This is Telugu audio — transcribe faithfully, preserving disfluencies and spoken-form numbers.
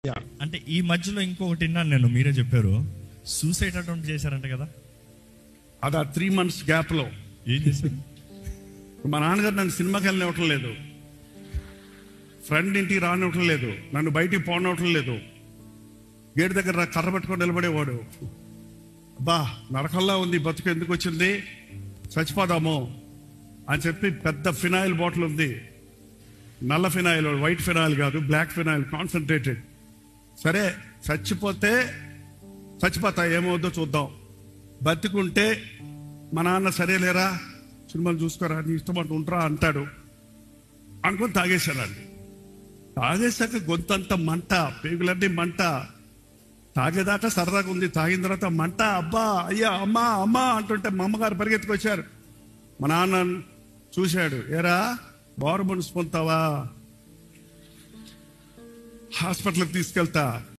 అంటే ఈ మధ్యలో ఇంకొకటి విన్నాను నేను, మీరే చెప్పారు సూసైడ్ అటెంప్ట్ చేశారంట కదా. అది ఆ త్రీ మంత్స్ గ్యాప్ లో ఏం చేశారు? మా నాన్నగారు నన్ను సినిమాకి వెళ్ళనివ్వటం లేదు, ఫ్రెండ్ ఇంటికి రానివ్వటం లేదు, నన్ను బయటికి పోనివ్వటం లేదు. గేటు దగ్గర నా కర్ర పట్టుకొని నిలబడేవాడు. బా నరకల్లా ఉంది బతుకు, ఎందుకు వచ్చింది, చచ్చిపోదాము అని చెప్పి పెద్ద ఫినాయిల్ బాటిల్ ఉంది, నల్ల ఫినాయిల్, వైట్ ఫినాయిల్ కాదు, బ్లాక్ ఫినాయిల్ కాన్సన్ట్రేటెడ్. సరే చచ్చిపోతే చచ్చిపోతా, ఏమవుద్దో చూద్దాం, బతికుంటే మా నాన్న సరేలేరా సినిమాలు చూసుకోరా నీ ఇష్టమంటూ ఉంటారా అంటాడు అనుకొని తాగేశానండి. తాగేశాక గొంతంతా మంట, పేగులన్నీ మంట. తాగేదాకా సరదాగా ఉంది, తాగిన తర్వాత మంట. అబ్బా అయ్యా అమ్మా అమ్మా అంటుంటే మా అమ్మగారు పరిగెత్తుకొచ్చారు. మా నాన్న చూశాడు, ఏరా బారు మనసు పొందుతావా, హాస్పిటల్కి తీసుకెళ్తా,